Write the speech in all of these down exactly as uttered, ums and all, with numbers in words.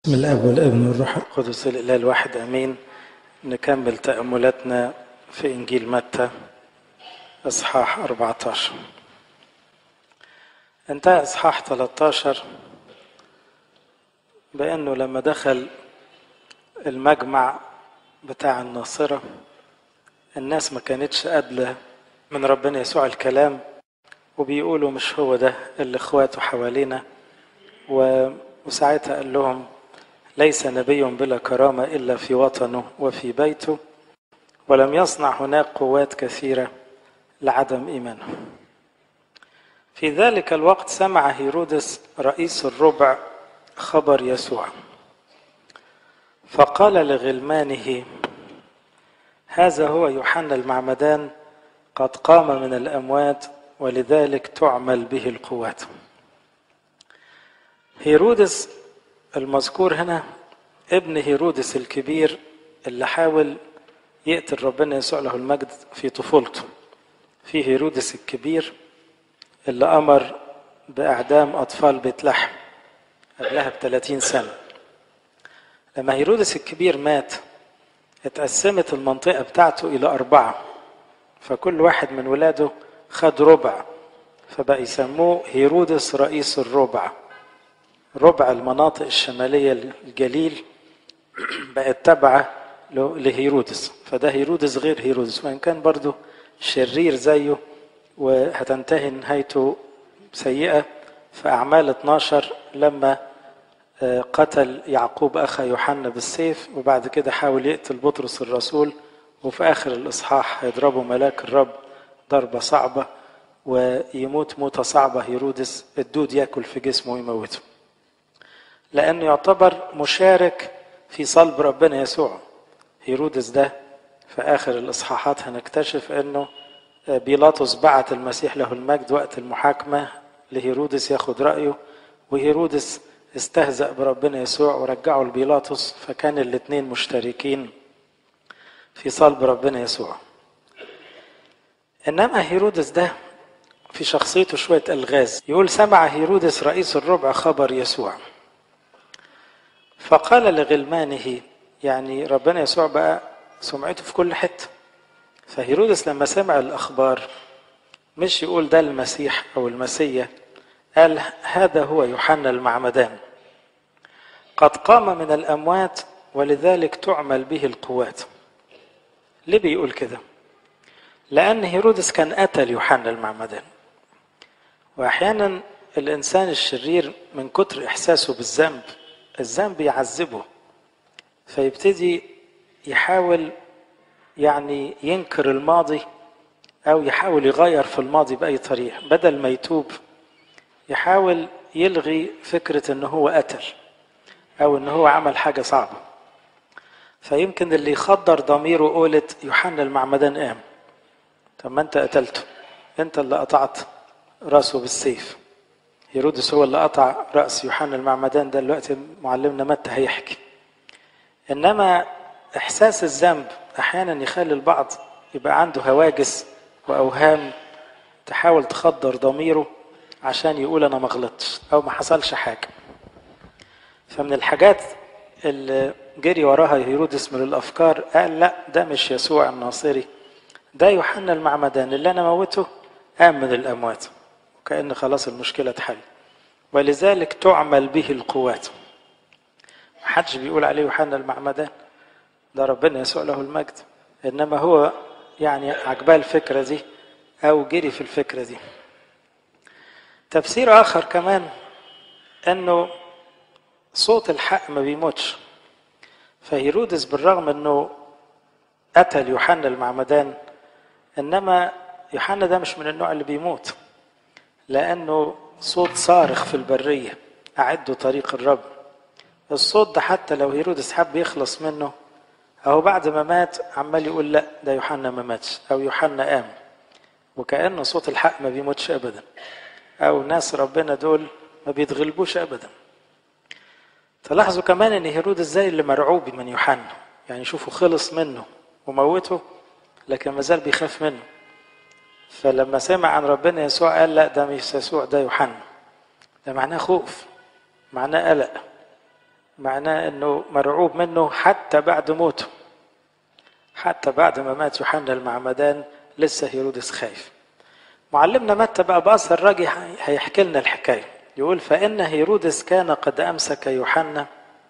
بسم الاب والابن والروح القدس الاله الواحد امين. نكمل تاملاتنا في انجيل متى اصحاح أربعة عشر. انتهى اصحاح ثلاثة عشر بانه لما دخل المجمع بتاع الناصره الناس ما كانتش قابله من ربنا يسوع الكلام، وبيقولوا مش هو ده اللي اخواته حوالينا. وساعتها قال لهم ليس نبي بلا كرامة إلا في وطنه وفي بيته، ولم يصنع هناك قوات كثيرة لعدم إيمانه. في ذلك الوقت سمع هيرودس رئيس الربع خبر يسوع، فقال لغلمانه: هذا هو يوحنا المعمدان، قد قام من الأموات ولذلك تعمل به القوات. هيرودس المذكور هنا ابن هيرودس الكبير اللي حاول يقتل ربنا يسوع له المجد في طفولته. في هيرودس الكبير اللي أمر بإعدام أطفال بيت لحم قبلها بثلاثين سنة. لما هيرودس الكبير مات اتقسمت المنطقة بتاعته إلى أربعة، فكل واحد من ولاده خد ربع، فبقى يسموه هيرودس رئيس الربع. ربع المناطق الشمالية الجليل بقت تابعة لهيرودس، فده هيرودس غير هيرودس، وإن كان برضه شرير زيه وهتنتهي نهايته سيئة في أعمال اتناشر لما قتل يعقوب أخا يوحنا بالسيف، وبعد كده حاول يقتل بطرس الرسول، وفي آخر الإصحاح هيضربه ملاك الرب ضربة صعبة ويموت موتة صعبة هيرودس، الدود يأكل في جسمه ويموته، لأنه يعتبر مشارك في صلب ربنا يسوع. هيرودس ده في آخر الإصحاحات هنكتشف أنه بيلاطس بعت المسيح له المجد وقت المحاكمة لهيرودس ياخد رأيه، وهيرودس استهزأ بربنا يسوع ورجعه لبيلاطس، فكان الاثنين مشتركين في صلب ربنا يسوع. إنما هيرودس ده في شخصيته شوية ألغاز. يقول: سمع هيرودس رئيس الربع خبر يسوع، فقال لغلمانه، يعني ربنا يسوع بقى سمعته في كل حتة. فهيرودس لما سمع الأخبار مش يقول ده المسيح أو المسيا، قال هذا هو يوحنا المعمدان، قد قام من الأموات ولذلك تعمل به القوات. ليه بيقول كده؟ لأن هيرودس كان قتل يوحنا المعمدان، وأحيانا الإنسان الشرير من كتر إحساسه بالذنب الذنب يعذبه، فيبتدي يحاول يعني ينكر الماضي أو يحاول يغير في الماضي بأي طريقة، بدل ما يتوب يحاول يلغي فكرة أنه هو قتل أو أنه هو عمل حاجة صعبة. فيمكن اللي يخدر ضميره قولت يوحنا المعمدان قام، طب ما أنت قتلته، أنت اللي قطعت رأسه بالسيف. هيرودس هو اللي قطع رأس يوحنا المعمدان، ده دلوقتي معلمنا متى هيحكي. إنما إحساس الذنب أحيانا يخلي البعض يبقى عنده هواجس وأوهام تحاول تخدر ضميره عشان يقول أنا ما غلطتش أو ما حصلش حاجة. فمن الحاجات اللي جري وراها هيرودس من الأفكار قال لا، ده مش يسوع الناصري، ده يوحنا المعمدان اللي أنا موته قام من الأموات، وكأن خلاص المشكلة اتحل، ولذلك تعمل به القوات. محدش بيقول عليه يوحنا المعمدان، ده ربنا يسوع له المجد، إنما هو يعني عجباه الفكرة دي أو جري في الفكرة دي. تفسير آخر كمان أنه صوت الحق ما بيموتش، فهيرودس بالرغم أنه قتل يوحنا المعمدان، إنما يوحنا ده مش من النوع اللي بيموت، لأنه صوت صارخ في البرية: أعدوا طريق الرب. الصوت ده حتى لو هيرودس حب يخلص منه أو بعد ما مات عمال يقول لا، ده يوحنا ما ماتش أو يوحنا قام، وكأنه صوت الحق ما بيموتش أبدا، أو ناس ربنا دول ما بيتغلبوش أبدا. تلاحظوا كمان أن هيرودس زي اللي مرعوب من يوحنا، يعني شوفوا خلص منه وموته لكن ما زال بيخاف منه. فلما سمع عن ربنا يسوع قال لا، ده مش يسوع، ده يوحنا. ده معناه خوف، معناه قلق، معناه انه مرعوب منه حتى بعد موته، حتى بعد ما مات يوحنا المعمدان لسه هيرودس خايف. معلمنا متى بقى بأثر راجي هيحكي لنا الحكاية، يقول فإن هيرودس كان قد أمسك يوحنا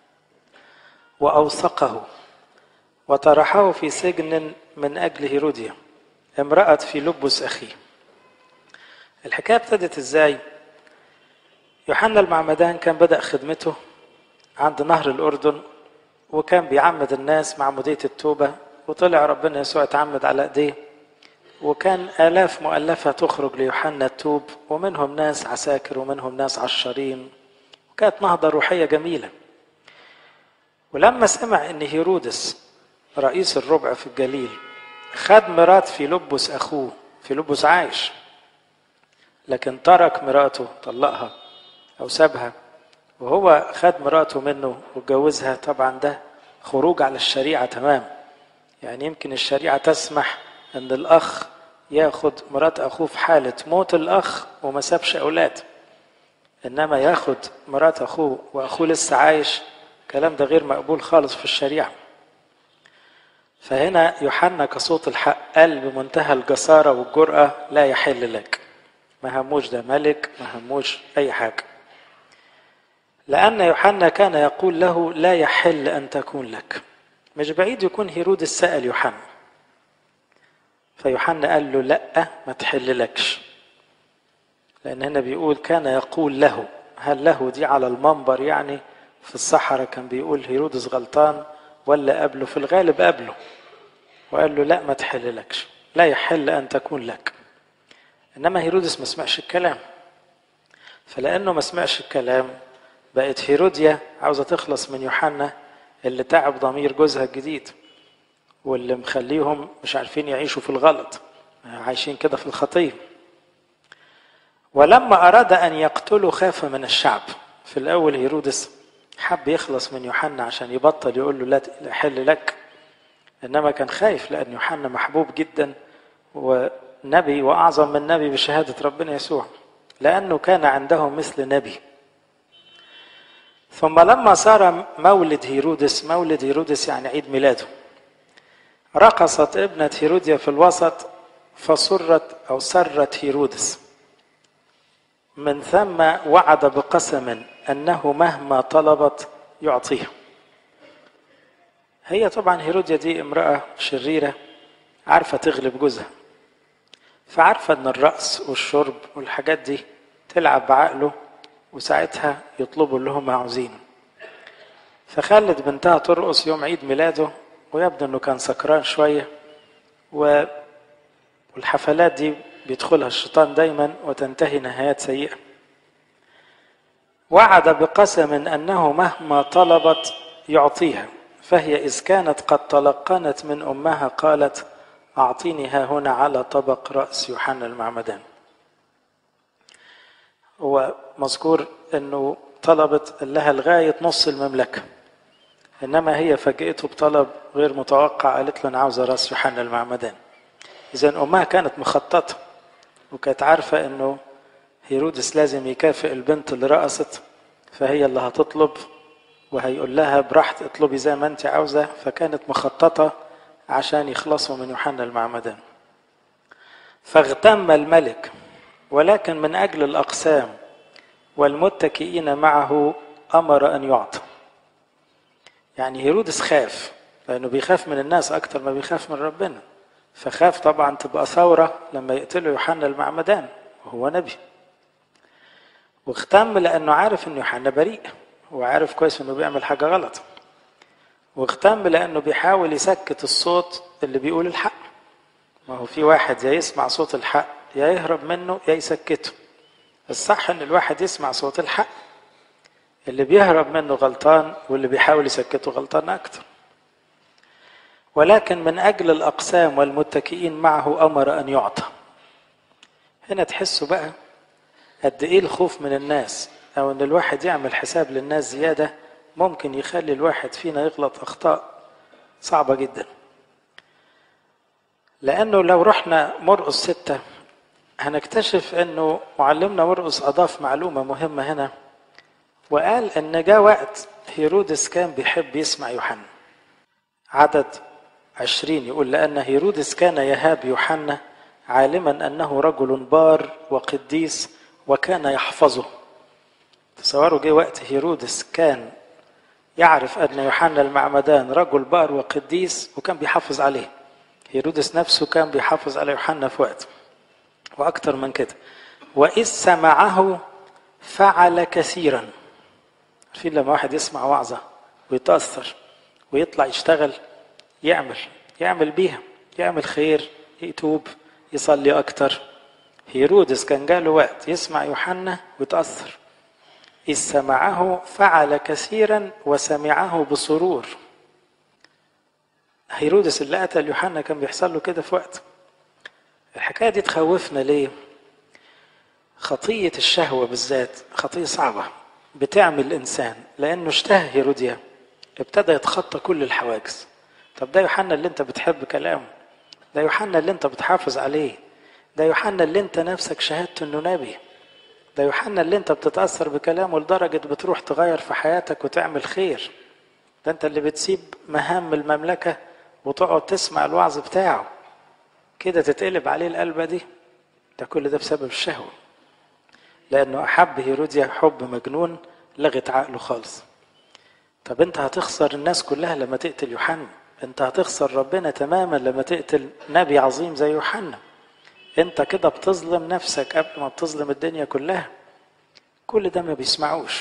وأوثقه وطرحه في سجن من أجل هيروديا امرأة فيلبس أخيه. الحكاية ابتدت إزاي؟ يوحنا المعمدان كان بدأ خدمته عند نهر الأردن، وكان بيعمد الناس معمودية التوبة، وطلع ربنا يسوع اتعمد على ايديه، وكان آلاف مؤلفة تخرج ليوحنا التوب، ومنهم ناس عساكر ومنهم ناس عشارين، وكانت نهضة روحية جميلة. ولما سمع ان هيرودس رئيس الربع في الجليل خد مرات فيلبس أخوه، فيلبس عايش لكن ترك مراته، طلقها أو سابها، وهو خد مراته منه واتجوزها، طبعا ده خروج على الشريعة تمام. يعني يمكن الشريعة تسمح أن الأخ ياخد مرات أخوه في حالة موت الأخ وما سابش أولاد، إنما ياخد مرات أخوه وأخوه لسه عايش، الكلام ده غير مقبول خالص في الشريعة. فهنا يوحنا كصوت الحق قال بمنتهى الجسارة والجرأة لا يحل لك، ما هموش ده ملك، ما هموش أي حاجة، لأن يوحنا كان يقول له لا يحل أن تكون لك. مش بعيد يكون هيرودس سأل يوحنا، فيوحنا قال له لا ما تحل لكش، لأن هنا بيقول كان يقول له، هل له دي على المنبر يعني في الصحراء كان بيقول هيرودس غلطان ولا قبله؟ في الغالب قبله، وقال له لا ما تحل لكش، لا يحل أن تكون لك. إنما هيرودس ما سمعش الكلام، فلأنه ما سمعش الكلام بقت هيروديا عاوزة تخلص من يوحنا اللي تعب ضمير جوزها الجديد، واللي مخليهم مش عارفين يعيشوا في الغلط، عايشين كده في الخطية. ولما أراد أن يقتله خاف من الشعب. في الأول هيرودس حب يخلص من يوحنا عشان يبطل يقول له لا يحل لك، إنما كان خايف لأن يوحنا محبوب جدا ونبي وأعظم من نبي بشهادة ربنا يسوع، لأنه كان عندهم مثل نبي. ثم لما صار مولد هيرودس، مولد هيرودس يعني عيد ميلاده، رقصت ابنة هيروديا في الوسط فسرت أو سرت هيرودس، من ثم وعد بقسم أنه مهما طلبت يعطيها. هي طبعا هيروديا دي امرأة شريرة عارفة تغلب جوزها، فعارفة أن الرقص والشرب والحاجات دي تلعب بعقله، وساعتها يطلبوا اللي هم عاوزينه. فخلت بنتها ترقص يوم عيد ميلاده، ويبدو أنه كان سكران شوية، والحفلات دي بيدخلها الشيطان دايما وتنتهي نهايات سيئة. وعد بقسم أنه مهما طلبت يعطيها، فهي إذ كانت قد تلقنت من أمها قالت أعطيني ها هنا على طبق رأس يوحنا المعمدان. هو مذكور أنه طلبت لها لغاية نص المملكة، إنما هي فاجئته بطلب غير متوقع، قالت له أنا عاوزة رأس يوحنا المعمدان. إذن أمها كانت مخططة وكانت عارفة أنه هيرودس لازم يكافئ البنت اللي رقصت، فهي اللي هتطلب وهيقول لها براحتك اطلبي زي ما انت عاوزة، فكانت مخططة عشان يخلصوا من يوحنا المعمدان. فاغتم الملك، ولكن من أجل الأقسام والمتكئين معه أمر أن يعطى. يعني هيرودس خاف، لأنه بيخاف من الناس أكتر ما بيخاف من ربنا، فخاف طبعا تبقى ثورة لما يقتلوا يوحنا المعمدان وهو نبي. واختم لأنه عارف أن يوحنا بريء، وعارف كويس أنه بيعمل حاجة غلط. واختم لأنه بيحاول يسكت الصوت اللي بيقول الحق. ما هو في واحد يا يسمع صوت الحق يا يهرب منه يا يسكته. الصح أن الواحد يسمع صوت الحق، اللي بيهرب منه غلطان واللي بيحاول يسكته غلطان أكتر. ولكن من أجل الأقسام والمتكئين معه أمر أن يعطى. هنا تحسوا بقى قد إيه الخوف من الناس، أو أن الواحد يعمل حساب للناس زيادة ممكن يخلي الواحد فينا يغلط أخطاء صعبة جدا. لأنه لو رحنا مرقس ستة هنكتشف أنه معلمنا مرقس أضاف معلومة مهمة هنا، وقال أن جاء وقت هيرودس كان بيحب يسمع يوحنا. عدد عشرين يقول لأن هيرودس كان يهاب يوحنا عالما أنه رجل بار وقديس وكان يحفظه. تصوروا جه وقت هيرودس كان يعرف أن يوحنا المعمدان رجل بار وقديس وكان بيحافظ عليه. هيرودس نفسه كان بيحافظ على يوحنا في وقت وأكتر من كده. وإذ سمعه فعل كثيرا. في لما واحد يسمع وعظة ويتأثر ويطلع يشتغل يعمل يعمل بيها، يعمل خير، يتوب، يصلي أكتر. هيرودس كان جاله وقت يسمع يوحنا ويتأثر. إذ سمعه فعل كثيرا وسمعه بسرور. هيرودس اللي قتل يوحنا كان بيحصل له كده في وقت. الحكاية دي تخوفنا ليه؟ خطية الشهوة بالذات خطية صعبة بتعمل الإنسان، لأنه اشتهى هيروديا ابتدى يتخطى كل الحواجز. طب ده يوحنا اللي انت بتحب كلامه، ده يوحنا اللي انت بتحافظ عليه، ده يوحنا اللي انت نفسك شهدت انه نبي، ده يوحنا اللي انت بتتأثر بكلامه لدرجة بتروح تغير في حياتك وتعمل خير، ده انت اللي بتسيب مهام المملكة وتقعد تسمع الوعظ بتاعه كده تتقلب عليه القلبة دي. ده كل ده بسبب الشهوة، لأنه أحب هيروديا حب مجنون لغت عقله خالص. طب انت هتخسر الناس كلها لما تقتل يوحنا، انت هتخسر ربنا تماما لما تقتل نبي عظيم زي يوحنا. انت كده بتظلم نفسك قبل ما بتظلم الدنيا كلها. كل ده ما بيسمعوش.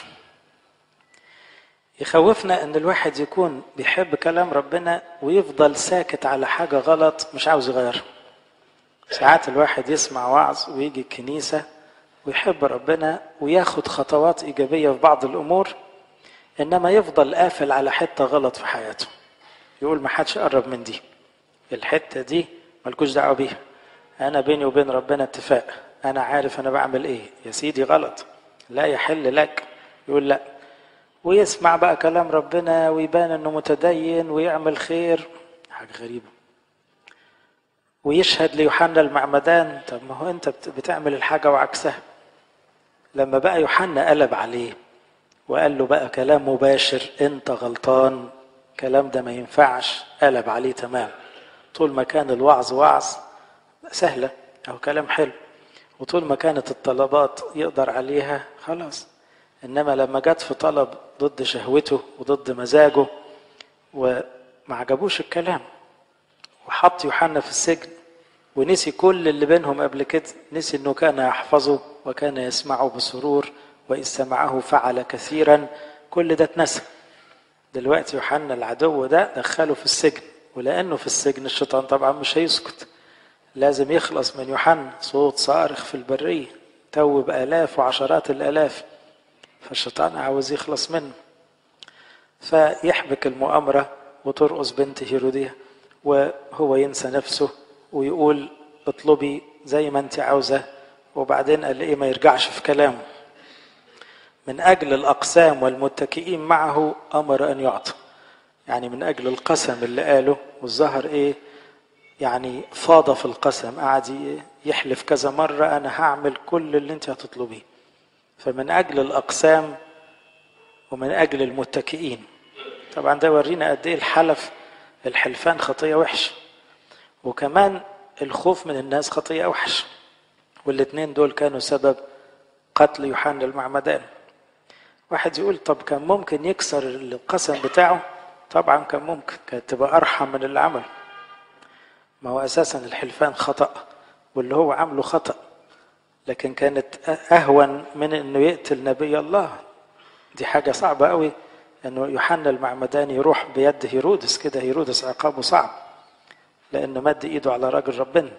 يخوفنا ان الواحد يكون بيحب كلام ربنا ويفضل ساكت على حاجة غلط مش عاوز يغيرها. ساعات الواحد يسمع وعظ ويجي الكنيسة ويحب ربنا وياخد خطوات إيجابية في بعض الأمور، إنما يفضل قافل على حتة غلط في حياته. يقول ما حدش قرب من دي، الحتة دي ملكوش دعوة بيها، أنا بيني وبين ربنا اتفاق، أنا عارف أنا بعمل إيه. يا سيدي غلط، لا يحل لك. يقول لا، ويسمع بقى كلام ربنا ويبان إنه متدين ويعمل خير، حاجة غريبة. ويشهد ليوحنا المعمدان. طب ما هو أنت بتعمل الحاجة وعكسها. لما بقى يوحنا قلب عليه وقال له بقى كلام مباشر، أنت غلطان، كلام ده ما ينفعش، قلب عليه تمام. طول ما كان الوعظ وعظ سهلة أو كلام حلو، وطول ما كانت الطلبات يقدر عليها خلاص. إنما لما جت في طلب ضد شهوته وضد مزاجه وما عجبوش الكلام، وحط يوحنا في السجن ونسي كل اللي بينهم قبل كده، نسي إنه كان يحفظه وكان يسمعه بسرور، وإذ سمعه فعل كثيرا. كل ده اتنسى. دلوقتي يوحنا العدو ده دخله في السجن، ولأنه في السجن الشيطان طبعا مش هيسكت، لازم يخلص من يوحنا. صوت صارخ في البرية توب آلاف وعشرات الآلاف، فالشيطان عاوز يخلص منه. فيحبك المؤامرة وترقص بنت هيروديا، وهو ينسى نفسه ويقول اطلبي زي ما انت عاوزة، وبعدين قال ايه؟ ما يرجعش في كلامه. من أجل الأقسام والمتكئين معه أمر أن يعطى. يعني من أجل القسم اللي قاله، والظهر إيه يعني فاض في القسم، قعد يحلف كذا مرة أنا هعمل كل اللي أنت هتطلبيه. فمن أجل الأقسام ومن أجل المتكئين. طبعا ده ورينا قد إيه الحلف، الحلفان خطية وحش، وكمان الخوف من الناس خطية وحش. والاثنين دول كانوا سبب قتل يوحنا المعمدان. واحد يقول طب كان ممكن يكسر القسم بتاعه؟ طبعا كان ممكن، كانت تبقى أرحم من اللي عمله. ما هو أساسا الحلفان خطأ، واللي هو عمله خطأ، لكن كانت أهون من أنه يقتل نبي الله. دي حاجة صعبة قوي أنه يوحنا المعمدان يروح بيد هيرودس كده. هيرودس عقابه صعب لأنه مد إيده على راجل ربنا.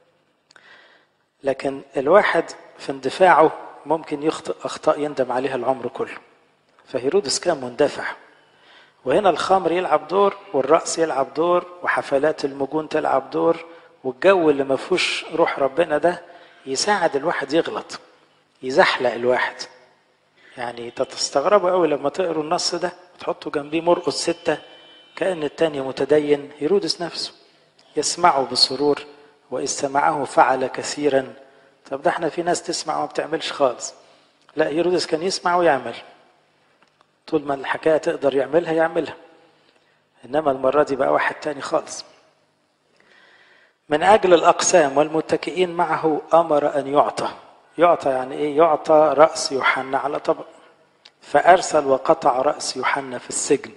لكن الواحد في اندفاعه ممكن يخطئ أخطاء يندم عليها العمر كله. فهيرودس كان مندفع، وهنا الخمر يلعب دور، والرقص يلعب دور، وحفلات المجون تلعب دور، والجو اللي ما فيهوش روح ربنا ده يساعد الواحد يغلط، يزحلق الواحد. يعني تستغربوا قوي لما تقروا النص ده وتحطوا جنبيه مرقس ستة، كأن التاني متدين. هيرودس نفسه يسمعه بسرور، وإذ سمعه فعل كثيرا. طب ده احنا في ناس تسمع وما بتعملش خالص. لا، هيرودس كان يسمع ويعمل. طول ما الحكاية تقدر يعملها يعملها، إنما المرة دي بقى واحد تاني خالص. من أجل الأقسام والمتكئين معه أمر أن يعطى. يعطى يعني إيه؟ يعطى رأس يوحنا على طبق، فأرسل وقطع رأس يوحنا في السجن.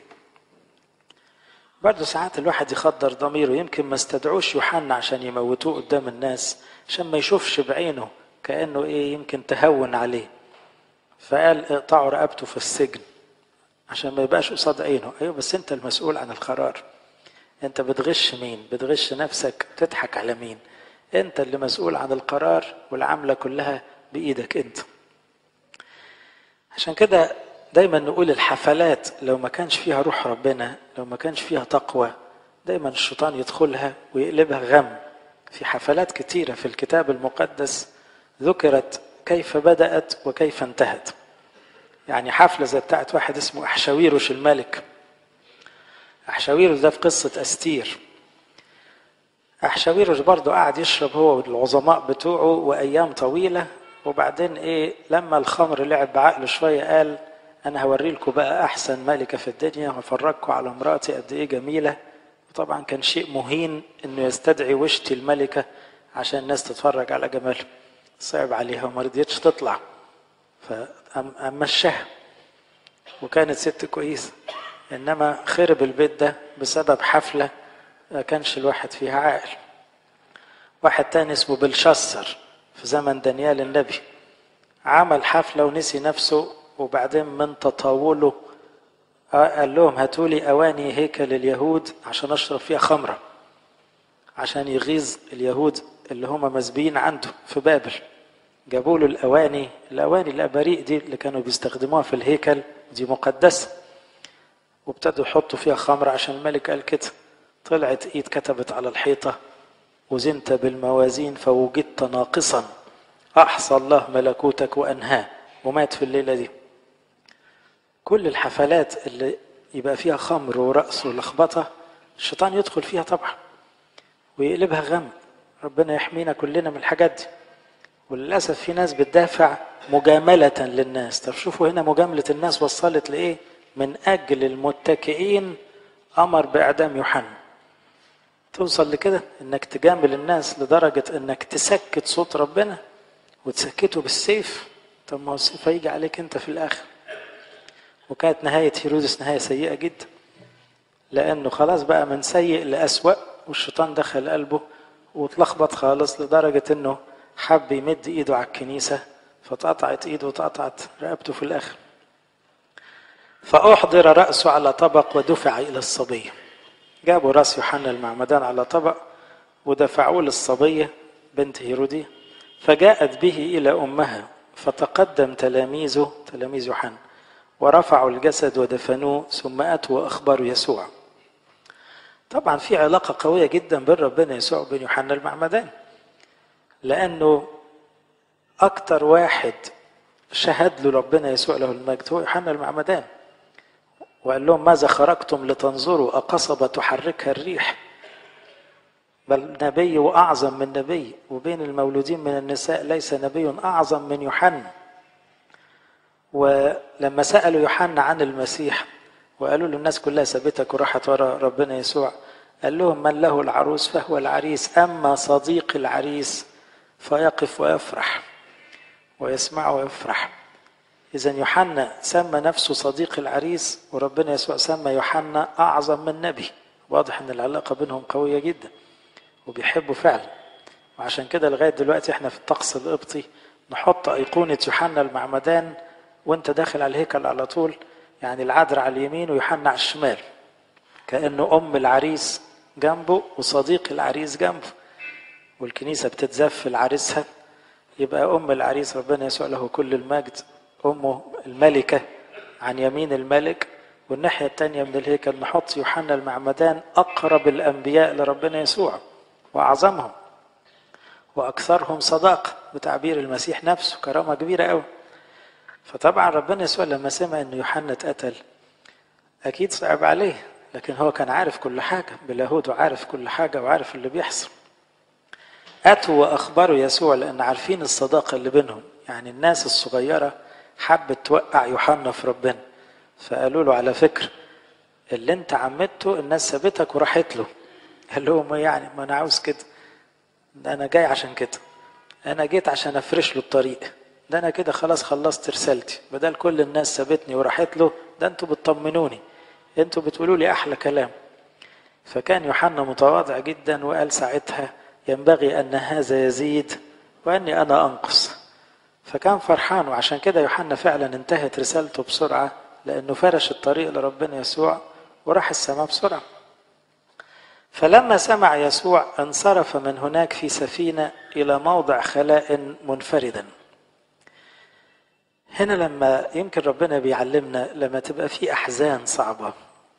برضه ساعات الواحد يخدر ضميره، يمكن ما استدعوش يوحنا عشان يموتوه قدام الناس، عشان ما يشوفش بعينه، كأنه إيه يمكن تهون عليه، فقال اقطعوا رقبته في السجن عشان ما يبقاش قصاد عينه. أيوه بس أنت المسؤول عن القرار، أنت بتغش مين؟ بتغش نفسك، تضحك على مين؟ أنت اللي مسؤول عن القرار، والعملة كلها بإيدك أنت. عشان كده دايما نقول الحفلات لو ما كانش فيها روح ربنا، لو ما كانش فيها تقوى، دايما الشيطان يدخلها ويقلبها غم. في حفلات كتيرة في الكتاب المقدس ذكرت كيف بدأت وكيف انتهت. يعني حفلة زي بتاعت واحد اسمه أحشاويروش الملك. أحشاويروش ده في قصة أستير. أحشاويروش برضو قاعد يشرب هو والعظماء بتوعه وأيام طويلة، وبعدين إيه لما الخمر لعب بعقله شوية قال أنا هوري لكم بقى أحسن ملكة في الدنيا، وهفرجكم على امرأتي قد إيه جميلة. وطبعا كان شيء مهين إنه يستدعي وشتي الملكة عشان الناس تتفرج على جماله. صعب عليها وما رضيتش تطلع، فمشاها، وكانت ست كويسة. إنما خرب البيت ده بسبب حفلة ما كانش الواحد فيها عاقل. واحد تاني اسمه بلشسر في زمن دانيال النبي، عمل حفلة ونسي نفسه، وبعدين من تطاوله قال لهم هاتولي أواني هيكل اليهود عشان أشرب فيها خمرة، عشان يغيظ اليهود اللي هم مسبيين عنده في بابل. جابوا له الأواني، الأواني الأباريق دي اللي كانوا بيستخدموها في الهيكل، دي مقدسة، وابتدوا يحطوا فيها خمرة عشان الملك قال كده. طلعت ايد كتبت على الحيطة وزنت بالموازين فوجدت ناقصا أحصى الله ملكوتك وأنهاه، ومات في الليلة دي. كل الحفلات اللي يبقى فيها خمر ورقص ولخبطة الشيطان يدخل فيها طبعا ويقلبها غم. ربنا يحمينا كلنا من الحاجات دي. وللأسف في ناس بتدافع مجاملة للناس. طب شوفوا هنا مجاملة الناس وصلت لإيه؟ من أجل المتكئين أمر بإعدام يوحنا. توصل لكده انك تجامل الناس لدرجة انك تسكت صوت ربنا وتسكته بالسيف. طب ما السيف هيجي عليك انت في الاخر. وكانت نهاية هيرودس نهاية سيئة جدا، لانه خلاص بقى من سيء لأسوأ، والشيطان دخل قلبه وتلخبط خالص لدرجة انه حب يمد ايده على الكنيسة فتقطعت ايده وتقطعت رقبته في الاخر. فأحضر رأسه على طبق ودفع الى الصبية. جابوا راس يوحنا المعمدان على طبق ودفعوه للصبية بنت هيرودية، فجاءت به إلى أمها، فتقدم تلاميذه تلاميذ يوحنا ورفعوا الجسد ودفنوه، ثم أتوا وأخبروا يسوع. طبعا في علاقة قوية جدا بين ربنا يسوع وبين يوحنا المعمدان، لأنه أكتر واحد شهد له ربنا يسوع له المجد هو يوحنا المعمدان، وقال لهم ماذا خرجتم لتنظروا أقصبة تحركها الريح؟ بل نبي وأعظم من نبي، وبين المولودين من النساء ليس نبي أعظم من يوحنا. ولما سألوا يوحنا عن المسيح وقالوا له الناس كلها سابتك وراحت ورا ربنا يسوع، قال لهم من له العروس فهو العريس، أما صديق العريس فيقف ويفرح ويسمع ويفرح. إذا يوحنا سمى نفسه صديق العريس، وربنا يسوع سمى يوحنا أعظم من نبي. واضح أن العلاقة بينهم قوية جدا وبيحبوا فعلا. وعشان كده لغاية دلوقتي احنا في الطقس القبطي نحط أيقونة يوحنا المعمدان وانت داخل على الهيكل على طول، يعني العذراء على اليمين ويوحنا على الشمال، كأنه أم العريس جنبه وصديق العريس جنبه، والكنيسة بتتزف لعريسها. يبقى أم العريس ربنا يسوع له كل المجد، أمه الملكة عن يمين الملك، والناحية التانية من الهيكل نحط يوحنا المعمدان أقرب الأنبياء لربنا يسوع وأعظمهم وأكثرهم صداقة بتعبير المسيح نفسه، كرامة كبيرة أوي. فطبعا ربنا يسوع لما سمع أن يوحنا اتقتل أكيد صعب عليه، لكن هو كان عارف كل حاجة بلاهوت، وعارف كل حاجة وعارف اللي بيحصل. أتوا وأخبروا يسوع لأن عارفين الصداقة اللي بينهم. يعني الناس الصغيرة حبت توقع يوحنا في ربنا، فقالوا له على فكرة اللي انت عمدته الناس سابتك وراحت له. قال لهم يعني ما انا عاوز كده، ده انا جاي عشان كده، انا جيت عشان افرش له الطريق، ده انا كده خلاص خلصت رسالتي، بدل كل الناس سابتني وراحت له، ده انتوا بتطمنوني، انتوا بتقولوا لي احلى كلام. فكان يوحنا متواضع جدا وقال ساعتها ينبغي ان هذا يزيد واني انا انقص. فكان فرحان، وعشان كده يوحنا فعلا انتهت رسالته بسرعة، لانه فرش الطريق لربنا يسوع وراح السماء بسرعة. فلما سمع يسوع انصرف من هناك في سفينة إلى موضع خلاء منفردا. هنا لما يمكن ربنا بيعلمنا لما تبقى في أحزان صعبة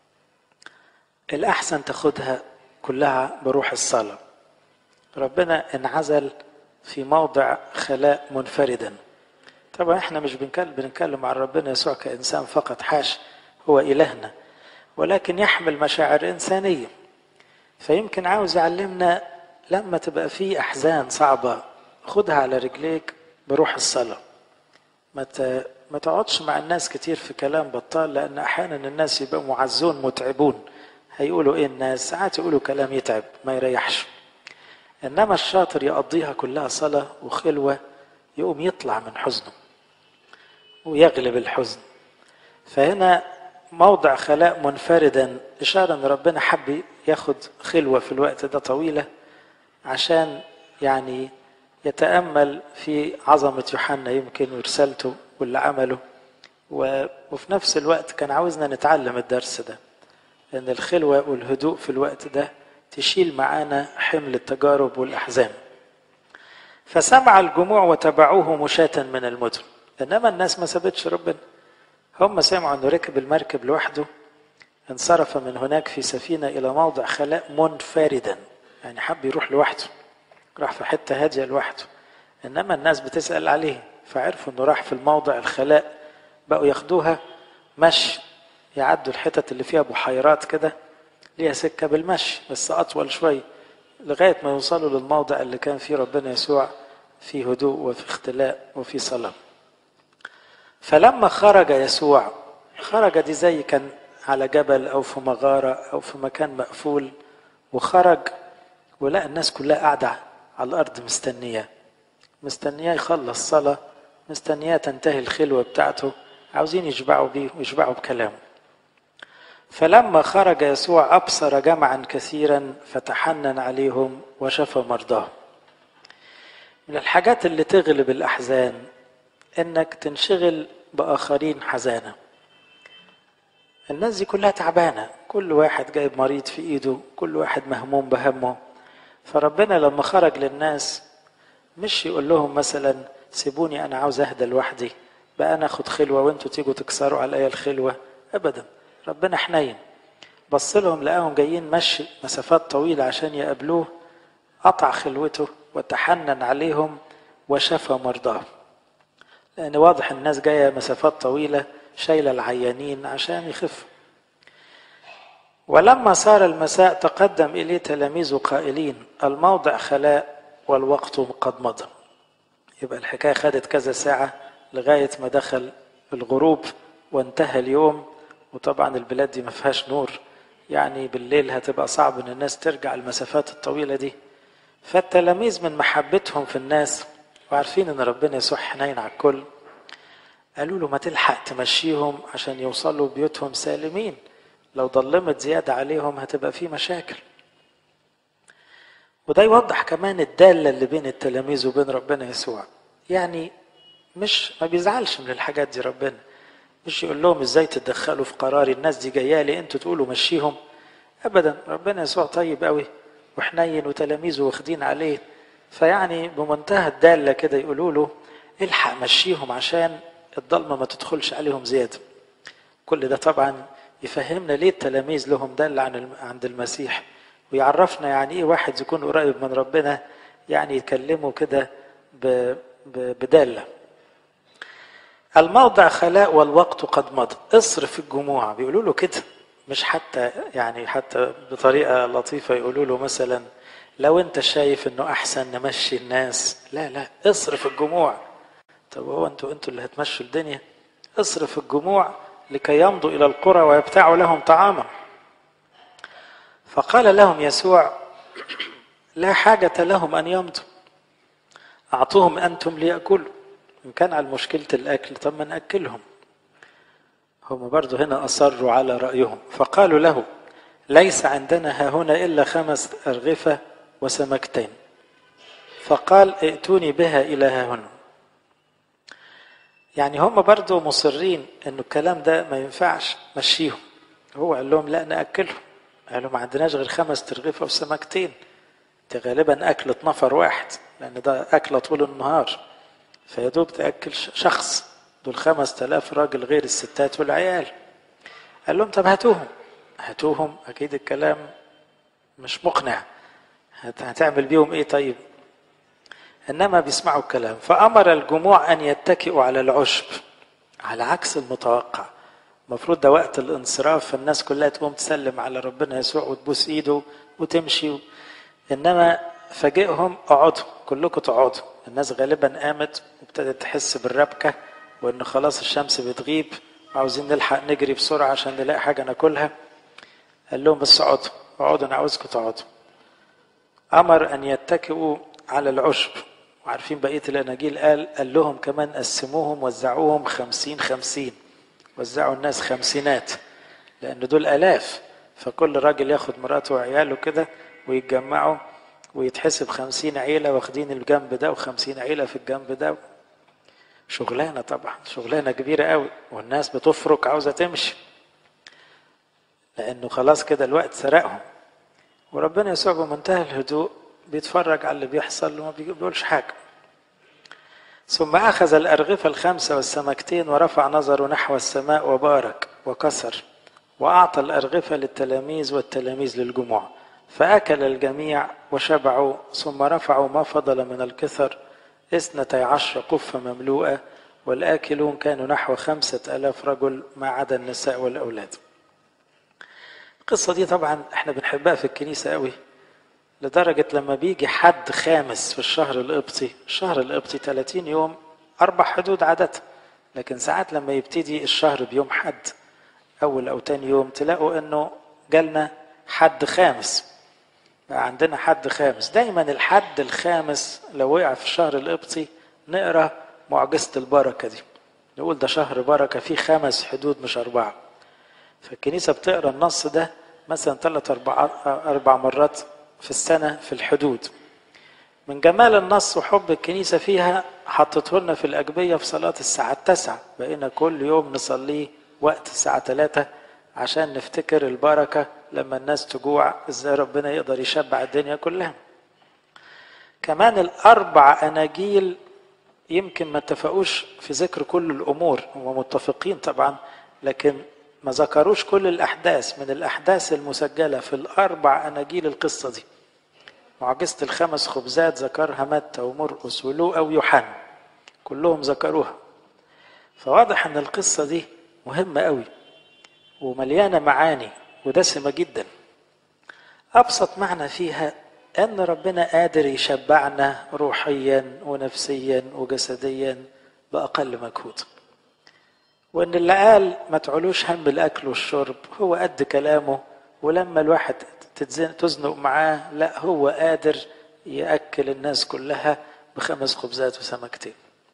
الأحسن تاخدها كلها بروح الصلاة. ربنا انعزل في موضع خلاء منفردا. طبعا احنا مش بنتكلم بنتكلم عن ربنا يسوع كإنسان فقط، حاش، هو إلهنا، ولكن يحمل مشاعر إنسانية. فيمكن عاوز يعلمنا لما تبقى في أحزان صعبة خدها على رجليك بروح الصلاة. ما ما تقعدش مع الناس كتير في كلام بطال، لأن أحيانا الناس يبقوا معزون متعبون، هيقولوا إيه الناس، ساعات يقولوا كلام يتعب ما يريحش. إنما الشاطر يقضيها كلها صلاة وخلوة، يقوم يطلع من حزنه ويغلب الحزن. فهنا موضع خلاء منفردا إشارة أن ربنا حب ياخد خلوة في الوقت ده طويلة عشان يعني يتأمل في عظمة يوحنا يمكن ورسالته واللي عمله، وفي نفس الوقت كان عاوزنا نتعلم الدرس ده، لأن الخلوة والهدوء في الوقت ده تشيل معانا حمل التجارب والأحزان. فسمع الجموع وتبعوه مشاة من المدن. إنما الناس ما سابتش ربنا، هم سمعوا أنه ركب المركب لوحده، انصرف من هناك في سفينة إلى موضع خلاء منفردا، يعني حب يروح لوحده، راح في حتة هادية لوحده. إنما الناس بتسأل عليه، فعرفوا أنه راح في الموضع الخلاء، بقوا ياخدوها مشي، يعدوا الحتت اللي فيها بحيرات كده ليها سكة بالمشي بس أطول شوي، لغاية ما يوصلوا للموضع اللي كان فيه ربنا يسوع فيه هدوء وفي اختلاء وفي صلاة. فلما خرج يسوع، خرج دي زي كان على جبل أو في مغارة أو في مكان مقفول، وخرج ولقى الناس كلها قاعدة على الأرض مستنية مستنية يخلص صلاة، مستنية تنتهي الخلوة بتاعته، عاوزين يشبعوا بيه ويشبعوا بكلامه. فلما خرج يسوع أبصر جمعا كثيرا فتحنن عليهم وشفى مرضاهم. من الحاجات اللي تغلب الأحزان إنك تنشغل بآخرين حزانة. الناس دي كلها تعبانة، كل واحد جايب مريض في إيده، كل واحد مهموم بهمه. فربنا لما خرج للناس مش يقول لهم مثلا سيبوني أنا عاوز أهدى لوحدي بقى أنا أخد خلوة وانتوا تيجوا تكسروا على الخلوة، أبدا. ربنا حنين، بص لهم لقاهم جايين مشي مسافات طويلة عشان يقابلوه، قطع خلوته وتحنن عليهم وشفى مرضاهم. لأن واضح الناس جاية مسافات طويلة شايلة العيانين عشان يخف. ولما صار المساء تقدم إليه تلاميذه قائلين الموضع خلاء والوقت قد مضى. يبقى الحكاية خدت كذا ساعة لغاية ما دخل الغروب وانتهى اليوم، وطبعا البلاد دي ما فيهاش نور، يعني بالليل هتبقى صعب ان الناس ترجع المسافات الطويلة دي. فالتلاميذ من محبتهم في الناس وعارفين ان ربنا يسوع حنين على الكل قالوا له ما تلحق تمشيهم عشان يوصلوا بيوتهم سالمين، لو ضلمت زيادة عليهم هتبقى في مشاكل. وده يوضح كمان الدالة اللي بين التلاميذ وبين ربنا يسوع، يعني مش ما بيزعلش من الحاجات دي ربنا، مش يقول لهم ازاي تتدخلوا في قراري، الناس دي جايه لي انتوا تقولوا مشيهم، ابدا. ربنا يسوع طيب قوي وحنين وتلاميذه واخدين عليه، فيعني بمنتهى الدالة كده يقولوا له الحق مشيهم عشان الضلمة ما تدخلش عليهم زيادة. كل ده طبعا يفهمنا ليه التلاميذ لهم دالة عن عند المسيح، ويعرفنا يعني ايه واحد يكون قريب من ربنا، يعني يكلمه كده بدالة. الموضع خلاء والوقت قد مضى، اصرف الجموع، بيقولوا له كده، مش حتى يعني حتى بطريقة لطيفة يقولوا له مثلا لو انت شايف انه احسن نمشي الناس، لا لا اصرف الجموع. طب هو انتوا انتوا اللي هتمشوا الدنيا؟ اصرف الجموع لكي يمضوا إلى القرى ويبتاعوا لهم طعاما. فقال لهم يسوع لا حاجة لهم أن يمضوا، أعطوهم أنتم ليأكلوا. إن كان على مشكلة الأكل طب ما نأكلهم. هم برضو هنا أصروا على رأيهم، فقالوا له ليس عندنا ها هنا إلا خمس أرغفة وسمكتين. فقال ائتوني بها إلى ها هنا. يعني هم برضو مصرين إنه الكلام ده ما ينفعش، مشيهم. هو قال لهم لا نأكلهم. قالوا ما عندناش غير خمس ترغفة وسمكتين، ده غالبا أكلة نفر واحد لأن ده أكلة طول النهار، فيدوب تأكل شخص، دول خمس تلاف راجل غير الستات والعيال. قال لهم طب هاتوهم. هاتوهم أكيد الكلام مش مقنع، هتعمل بيهم إيه طيب؟ إنما بيسمعوا الكلام. فأمر الجموع أن يتكئوا على العشب، على عكس المتوقع. المفروض ده وقت الانصراف، فالناس كلها تقوم تسلم على ربنا يسوع وتبوس إيده وتمشي. إنما فاجئهم اقعدوا كلكم تقعدوا. الناس غالبا قامت وابتدت تحس بالربكة وإن خلاص الشمس بتغيب وعاوزين نلحق نجري بسرعة عشان نلاقي حاجة ناكلها. قال لهم بس اقعدوا اقعدوا أنا عاوزكم تقعدوا. أمر أن يتكئوا على العشب. وعارفين بقية الأناجيل قال قال لهم كمان قسموهم وزعوهم خمسين خمسين، وزعوا الناس خمسينات لأن دول آلاف، فكل راجل ياخد مراته وعياله كده ويتجمعوا ويتحسب خمسين عيلة واخدين الجنب ده وخمسين عيلة في الجنب ده. شغلانة طبعا، شغلانة كبيرة قوي، والناس بتفرق عاوزة تمشي لأنه خلاص كده الوقت سرقهم. وربنا يسوع بمنتهى الهدوء بيتفرج على اللي بيحصل وما بيقولش حاجة. ثم أخذ الأرغفة الخمسة والسمكتين ورفع نظره نحو السماء وبارك وكسر وأعطى الأرغفة للتلاميذ والتلاميذ للجموع، فأكل الجميع وشبعوا. ثم رفعوا ما فضل من الكثر اثنتي عشر قفة مملوءة، والآكلون كانوا نحو خمسة آلاف رجل ما عدا النساء والأولاد. القصة دي طبعا احنا بنحبها في الكنيسة قوي، لدرجة لما بيجي حد خامس في الشهر القبطي، الشهر القبطي ثلاثين يوم أربع حدود عادة، لكن ساعات لما يبتدي الشهر بيوم حد أول أو تاني يوم تلاقوا أنه جالنا حد خامس، بقى عندنا حد خامس. دايما الحد الخامس لو وقع في الشهر القبطي نقرأ معجزة البركة دي، نقول ده شهر بركة فيه خمس حدود مش أربعة. فالكنيسة بتقرأ النص ده مثلا ثلاث أربع, أربع مرات في السنة في الحدود. من جمال النص وحب الكنيسة فيها حطته لنا في الأجبية في صلاة الساعة التاسعة، بقينا كل يوم نصليه وقت الساعة ثلاثة عشان نفتكر البركة لما الناس تجوع ازاي ربنا يقدر يشبع الدنيا كلها. كمان الأربع أناجيل يمكن ما اتفقوش في ذكر كل الأمور، هم متفقين طبعا لكن ما ذكروش كل الأحداث. من الأحداث المسجلة في الأربع أناجيل القصة دي معجزة الخمس خبزات ذكرها متى ومرقس ولوقا ويوحنا، كلهم ذكروها. فواضح أن القصة دي مهمة قوي ومليانة معاني ودسمة جدا. أبسط معنى فيها أن ربنا قادر يشبعنا روحيا ونفسيا وجسديا بأقل مجهود، وأن اللي قال ما تعلوش هم الأكل والشرب هو قد كلامه، ولما الواحد تزنق معاه لا هو قادر يأكل الناس كلها بخمس خبزات وسمكتين.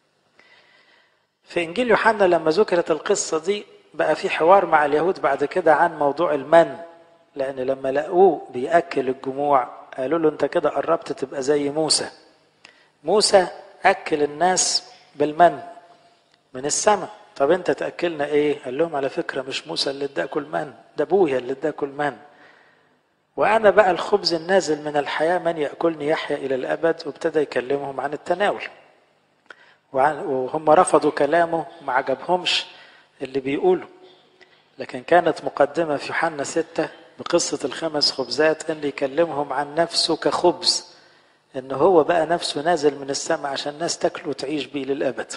في إنجيل يوحنا لما ذكرت القصة دي بقى في حوار مع اليهود بعد كده عن موضوع المن، لأن لما لقوه بيأكل الجموع قالوا له أنت كده قربت تبقى زي موسى. موسى أكل الناس بالمن من السماء، طب أنت تأكلنا إيه؟ قال لهم على فكرة مش موسى اللي اداكل من، ده أبويا اللي اداكل من، وأنا بقى الخبز النازل من الحياة، من يأكلني يحيا إلى الأبد. وابتدى يكلمهم عن التناول، وهم رفضوا كلامه ما عجبهمش اللي بيقوله. لكن كانت مقدمة في يوحنا ستة بقصة الخمس خبزات أن يكلمهم عن نفسه كخبز، أن هو بقى نفسه نازل من السماء عشان الناس تاكله وتعيش بيه للأبد.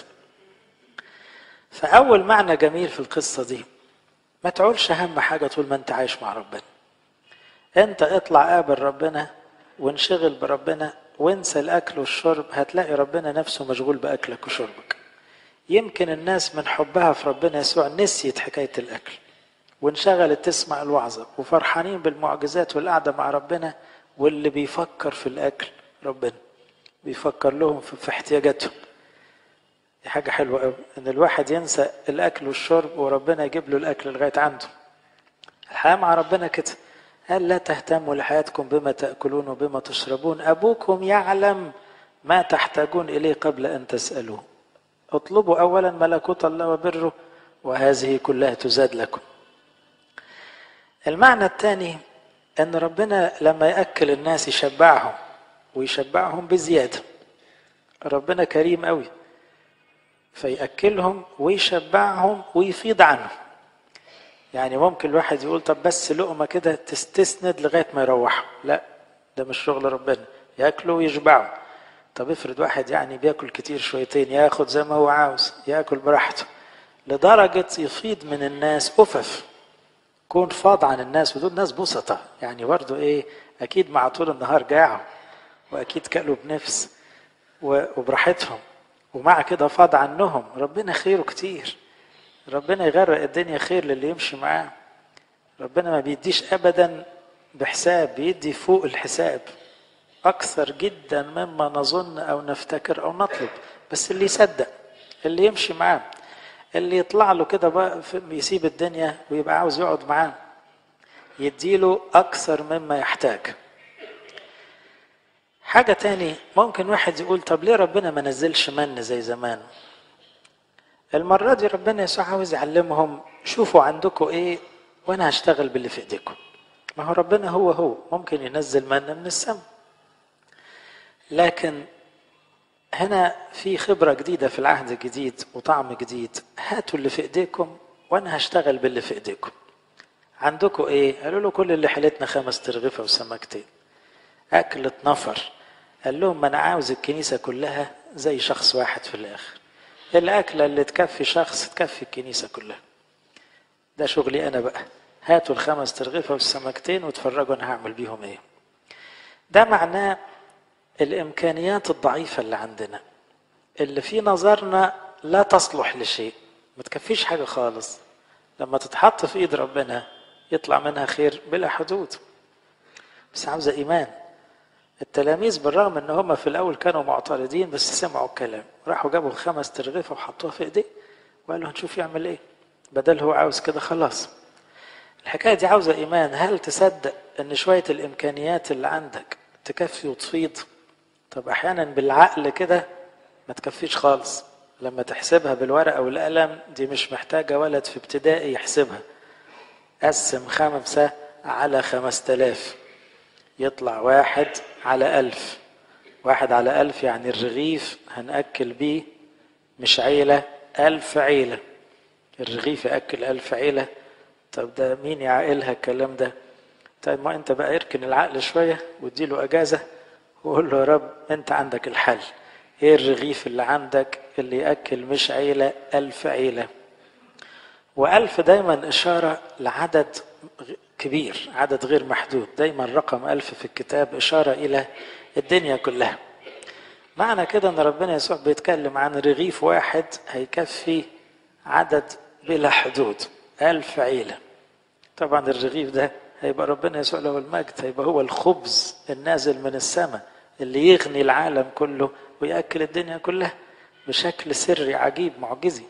فأول معنى جميل في القصة دي ما تعولش هم حاجة طول ما أنت عايش مع ربنا. أنت اطلع قابل ربنا وانشغل بربنا وانسى الأكل والشرب، هتلاقي ربنا نفسه مشغول بأكلك وشربك. يمكن الناس من حبها في ربنا يسوع نسيت حكاية الأكل وانشغلت تسمع الوعظة وفرحانين بالمعجزات والقعدة مع ربنا، واللي بيفكر في الأكل ربنا بيفكر لهم في احتياجاتهم. دي حاجة حلوة قوي إن الواحد ينسى الأكل والشرب وربنا يجيب له الأكل لغاية عنده. الحياة مع ربنا كده، قال لا تهتموا لحياتكم بما تأكلون وبما تشربون، أبوكم يعلم ما تحتاجون إليه قبل أن تسألوه. اطلبوا أولا ملكوت الله وبره وهذه كلها تزاد لكم. المعنى الثاني أن ربنا لما يأكل الناس يشبعهم ويشبعهم بزيادة. ربنا كريم قوي فيأكلهم ويشبعهم ويفيض عنهم. يعني ممكن الواحد يقول طب بس لقمة كده تستسند لغاية ما يروحوا، لا ده مش شغل ربنا، يأكلوا ويشبعوا. طب افرض واحد يعني بياكل كتير شويتين، ياخد زي ما هو عاوز، ياكل براحته لدرجة يفيض من الناس أفف، كون فاض عن الناس، ودول ناس بسطة يعني برضو ايه، اكيد مع طول النهار جاعوا واكيد كلوا بنفس وبراحتهم، ومع كده فاض عنهم. ربنا خيره كتير، ربنا يغرق الدنيا خير للي يمشي معاه. ربنا ما بيديش ابدا بحساب، بيدي فوق الحساب اكثر جدا مما نظن او نفتكر او نطلب. بس اللي يصدق، اللي يمشي معاه، اللي يطلع له كده بقى يسيب الدنيا ويبقى عاوز يقعد معاه، يديله اكثر مما يحتاج. حاجة تاني ممكن واحد يقول طب ليه ربنا ما نزلش من زي زمان؟ المرة دي ربنا يسوع عاوز يعلمهم شوفوا عندكم ايه وانا هشتغل باللي في ايديكم. ما هو ربنا هو هو ممكن ينزل من من السماء، لكن هنا في خبرة جديدة في العهد الجديد وطعم جديد. هاتوا اللي في ايديكم وانا هشتغل باللي في ايديكم. عندكم ايه؟ قالوا له كل اللي حلتنا خمس ترغيفة وسمكتين، اكلة نفر. قال لهم ما انا عاوز الكنيسة كلها زي شخص واحد في الاخر، الاكلة اللي تكفي شخص تكفي الكنيسة كلها. ده شغلي انا بقى، هاتوا الخمس ترغيفة والسمكتين وتفرجوا انا هعمل بيهم ايه. ده معناه الامكانيات الضعيفة اللي عندنا، اللي في نظرنا لا تصلح لشيء، ما تكفيش حاجة خالص، لما تتحط في ايد ربنا يطلع منها خير بلا حدود. بس عاوزة ايمان. التلاميذ بالرغم ان هم في الاول كانوا معترضين بس سمعوا الكلام، راحوا جابوا خمس ترغيفة وحطوها في ايديه وقالوا هنشوف يعمل ايه، بدل هو عاوز كده خلاص. الحكاية دي عاوزة ايمان. هل تصدق ان شوية الامكانيات اللي عندك تكفي وتفيض؟ طب احيانا بالعقل كده ما تكفيش خالص، لما تحسبها بالورقة والقلم دي مش محتاجة ولد في ابتدائي يحسبها. قسم خمسة على خمس تلاف يطلع واحد على ألف. واحد على ألف يعني الرغيف هنأكل بيه مش عيلة، ألف عيلة. الرغيف يأكل ألف عيلة. طب ده مين يعقلها الكلام ده؟ طيب ما انت بقى اركن العقل شوية واديله اجازة وقول له يا رب انت عندك الحل. ايه الرغيف اللي عندك اللي يأكل مش عيلة، ألف عيلة. وألف دايما إشارة لعدد كبير، عدد غير محدود. دايما رقم ألف في الكتاب إشارة إلى الدنيا كلها. معنى كده أن ربنا يسوع بيتكلم عن رغيف واحد هيكفي عدد بلا حدود، ألف عيلة. طبعا الرغيف ده هيبقى ربنا يسوع له المجد، هيبقى هو الخبز النازل من السماء اللي يغني العالم كله ويأكل الدنيا كلها بشكل سري عجيب معجزي.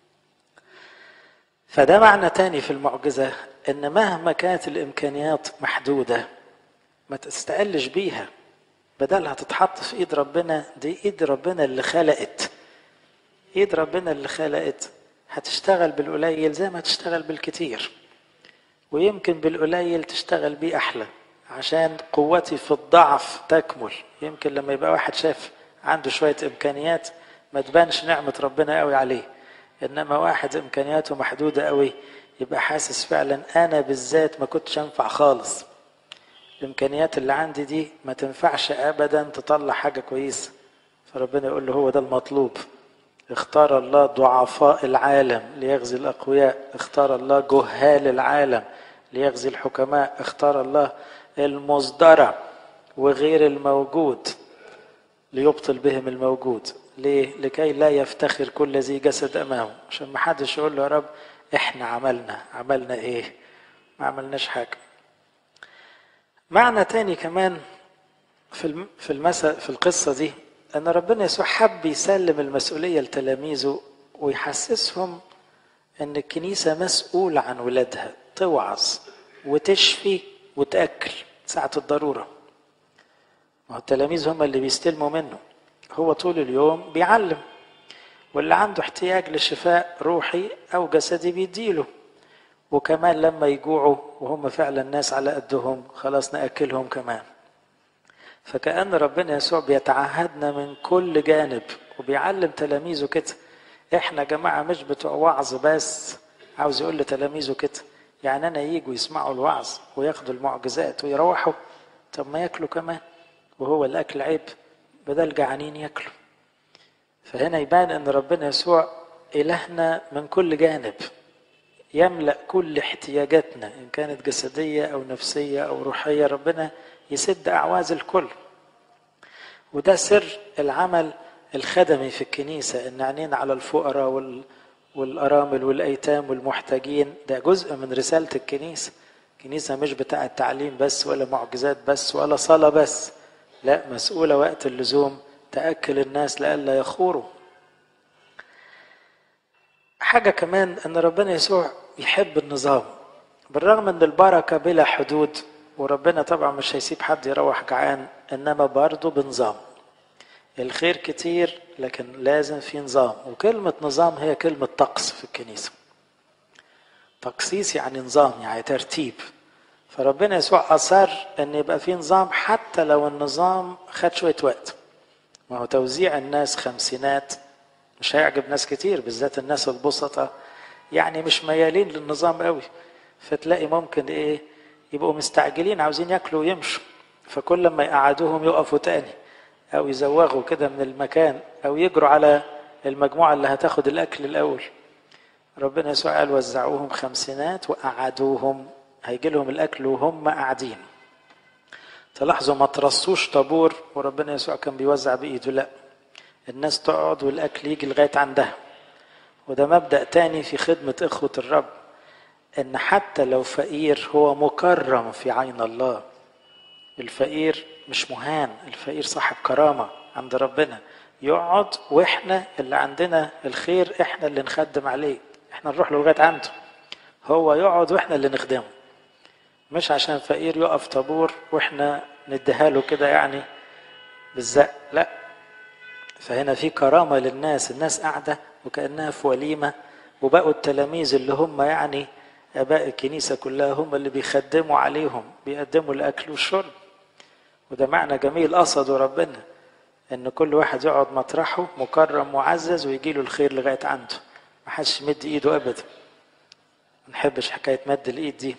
فده معنى تاني في المعجزة، ان مهما كانت الامكانيات محدودة ما تستقلش بيها، بدلها تتحط في ايد ربنا. دي ايد ربنا اللي خلقت، ايد ربنا اللي خلقت هتشتغل بالقليل زي ما تشتغل بالكتير، ويمكن بالقليل تشتغل بيه احلى، عشان قوتي في الضعف تكمل. يمكن لما يبقى واحد شاف عنده شوية امكانيات ما تبانش نعمة ربنا قوي عليه، انما واحد امكانياته محدودة قوي يبقى حاسس فعلا انا بالذات ما كنتش انفع خالص. الامكانيات اللي عندي دي ما تنفعش ابدا تطلع حاجة كويسة. فربنا يقول له هو ده المطلوب. اختار الله ضعفاء العالم ليغزي الاقوياء، اختار الله جهال العالم ليغزي الحكماء، اختار الله المصدرة وغير الموجود ليبطل بهم الموجود. ليه؟ لكي لا يفتخر كل ذي جسد أمامه، عشان ما حدش يقول له يا رب إحنا عملنا عملنا إيه؟ ما عملناش حاجة. معنى تاني كمان في في المثل في القصة دي، أن ربنا يسوع حب يسلم المسؤولية لتلاميذه ويحسسهم أن الكنيسة مسؤولة عن ولادها، توعظ وتشفي وتأكل ساعة الضرورة. ما هو التلاميذ هم اللي بيستلموا منه، هو طول اليوم بيعلم، واللي عنده احتياج لشفاء روحي أو جسدي بيديله، وكمان لما يجوعوا وهم فعلا ناس على قدهم خلاص نأكلهم كمان. فكأن ربنا يسوع بيتعهدنا من كل جانب وبيعلم تلاميذه كده. احنا جماعة مش بتوع وعظ بس، عاوز يقول لتلاميذه كده، يعني انا ييجوا يسمعوا الوعظ وياخدوا المعجزات ويروحوا، طب ما ياكلوا كمان، وهو الاكل عيب؟ بدل جعانين ياكلوا. فهنا يبان ان ربنا يسوع الهنا من كل جانب، يملأ كل احتياجاتنا ان كانت جسدية او نفسية او روحية، ربنا يسد اعواز الكل. وده سر العمل الخدمي في الكنيسة، ان عينينا على الفقراء وال والأرامل والأيتام والمحتاجين. ده جزء من رسالة الكنيسة. الكنيسة مش بتاعة تعليم بس ولا معجزات بس ولا صلاة بس، لا، مسؤولة وقت اللزوم تأكل الناس لألا يخوروا. حاجة كمان أن ربنا يسوع يحب النظام، بالرغم أن البركة بلا حدود، وربنا طبعا مش هيسيب حد يروح جعان، إنما برضه بنظام. الخير كتير لكن لازم في نظام، وكلمة نظام هي كلمة طقس في الكنيسة. تقسيس يعني نظام، يعني ترتيب. فربنا يسوع أصر أن يبقى في نظام حتى لو النظام خد شوية وقت. ما هو توزيع الناس خمسينات مش هيعجب ناس كتير، بالذات الناس البسطة يعني مش ميالين للنظام قوي، فتلاقي ممكن ايه يبقوا مستعجلين عاوزين ياكلوا ويمشوا، فكل ما يقعدوهم يقفوا تاني او يزوغوا كده من المكان او يجروا على المجموعة اللي هتاخد الاكل الاول. ربنا يسوع قال وزعوهم خمسينات وقعدوهم، هيجي لهم الاكل وهم قاعدين. تلاحظوا ما ترصوش طابور وربنا يسوع كان بيوزع بايده، لا، الناس تقعد والاكل يجي لغاية عندها. وده مبدأ تاني في خدمة اخوة الرب، ان حتى لو فقير هو مكرم في عين الله. الفقير مش مهان، الفقير صاحب كرامة عند ربنا، يقعد واحنا اللي عندنا الخير احنا اللي نخدم عليه، احنا نروح له لغاية عنده، هو يقعد واحنا اللي نخدمه، مش عشان فقير يقف طابور واحنا نديها له كده يعني بالزق، لا. فهنا في كرامة للناس، الناس قاعدة وكأنها في وليمة، وبقوا التلاميذ اللي هم يعني آباء الكنيسة كلها هم اللي بيخدموا عليهم، بيقدموا الأكل والشرب. وده معنى جميل قصده ربنا، إن كل واحد يقعد مطرحه مكرم معزز ويجيله الخير لغاية عنده، ما حدش يمد إيده أبدا. ما نحبش حكاية مد الإيد دي.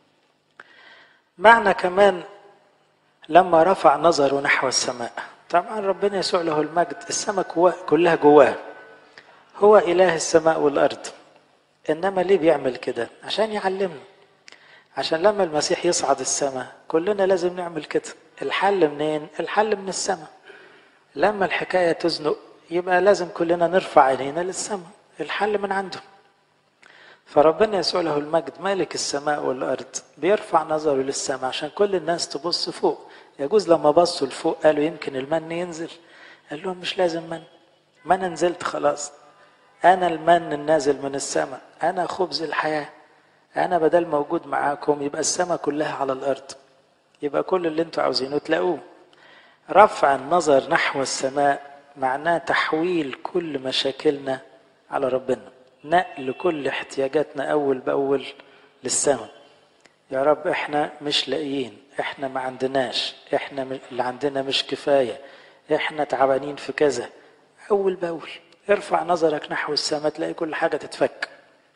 معنى كمان لما رفع نظره نحو السماء، طبعا ربنا يسوع له المجد السماء كلها جواه، هو إله السماء والأرض. إنما ليه بيعمل كده؟ عشان يعلمنا، عشان لما المسيح يصعد السماء كلنا لازم نعمل كده. الحل منين؟ الحل من السماء. لما الحكاية تزنق يبقى لازم كلنا نرفع عينينا للسماء، الحل من عنده. فربنا يسوع له المجد مالك السماء والأرض بيرفع نظره للسماء عشان كل الناس تبص فوق. يجوز لما بصوا لفوق قالوا يمكن المن ينزل، قال لهم مش لازم من، ما أنا نزلت خلاص، أنا المن النازل من السماء، أنا خبز الحياة، أنا بدل موجود معاكم يبقى السماء كلها على الأرض، يبقى كل اللي انتوا عاوزينه تلاقوه. رفع النظر نحو السماء معناه تحويل كل مشاكلنا على ربنا، نقل كل احتياجاتنا أول بأول للسماء. يا رب احنا مش لاقيين، احنا ما عندناش، احنا اللي عندنا مش كفاية، احنا تعبانين في كذا، أول بأول ارفع نظرك نحو السماء تلاقي كل حاجة تتفك.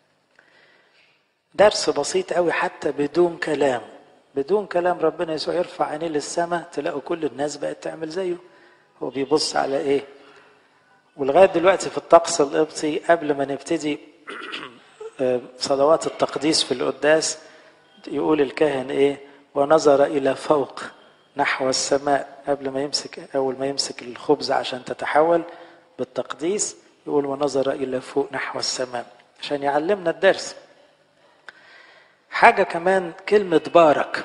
درس بسيط قوي حتى بدون كلام، بدون كلام ربنا يسوع يرفع عينيه للسماء تلاقوا كل الناس بقت تعمل زيه. هو بيبص على ايه؟ ولغاية دلوقتي في الطقس القبطي قبل ما نبتدي صلوات التقديس في القداس يقول الكاهن ايه؟ ونظر الى فوق نحو السماء، قبل ما يمسك، اول ما يمسك الخبز عشان تتحول بالتقديس يقول ونظر إلى فوق نحو السماء عشان يعلمنا الدرس. حاجة كمان كلمة بارك.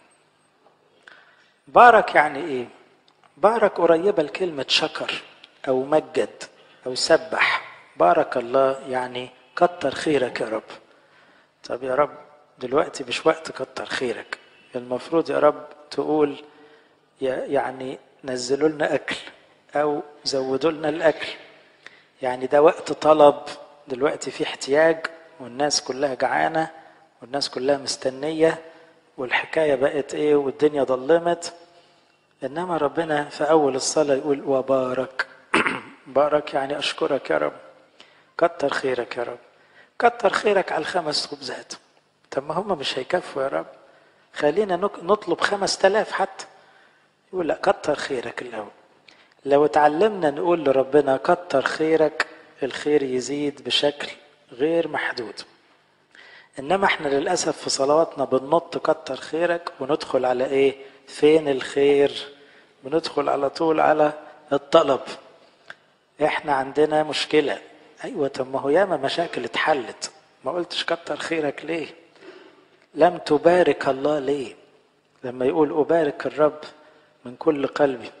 بارك يعني إيه؟ بارك قريبة لكلمة شكر أو مجد أو سبح. بارك الله يعني كتر خيرك يا رب. طب يا رب دلوقتي مش وقت كتر خيرك، المفروض يا رب تقول يعني نزلوا لنا أكل أو زودوا لنا الأكل. يعني ده وقت طلب، دلوقتي في احتياج والناس كلها جعانة والناس كلها مستنية والحكاية بقت ايه والدنيا ضلمت. انما ربنا في اول الصلاة يقول وبارك. بارك يعني اشكرك يا رب، كتر خيرك يا رب، كتر خيرك على الخمس خبزات. طب ما هم مش هيكفوا يا رب، خلينا نطلب خمس تلاف حتى. يقول لا كتر خيرك الاول. لو اتعلمنا نقول لربنا كتر خيرك الخير يزيد بشكل غير محدود. انما احنا للأسف في صلواتنا بننط كتر خيرك وندخل على ايه؟ فين الخير؟ بندخل على طول على الطلب. احنا عندنا مشكلة. ايوه طب ما هو ياما مشاكل اتحلت، ما قلتش كتر خيرك ليه؟ لم تبارك الله ليه؟ لما يقول أبارك الرب من كل قلبي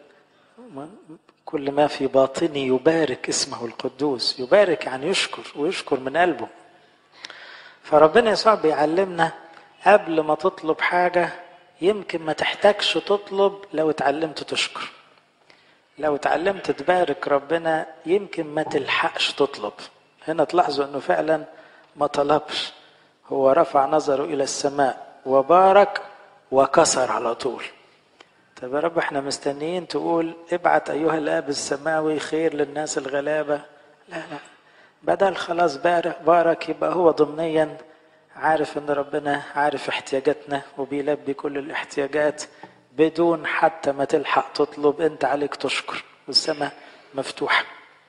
كل ما في باطني يبارك اسمه القدوس. يبارك يعني يشكر، ويشكر من قلبه. فربنا يسوع بيعلمنا قبل ما تطلب حاجة يمكن ما تحتاجش تطلب لو اتعلمت تشكر. لو اتعلمت تبارك ربنا يمكن ما تلحقش تطلب. هنا تلاحظوا انه فعلا ما طلبش، هو رفع نظره الى السماء وبارك وكسر على طول. طب يا رب احنا مستنيين تقول ابعت ايها الاب السماوي خير للناس الغلابة. لا لا، بدل خلاص بارك, بارك يبقى هو ضمنيا عارف ان ربنا عارف احتياجاتنا وبيلبي كل الاحتياجات بدون حتى ما تلحق تطلب. انت عليك تشكر والسماء مفتوحة.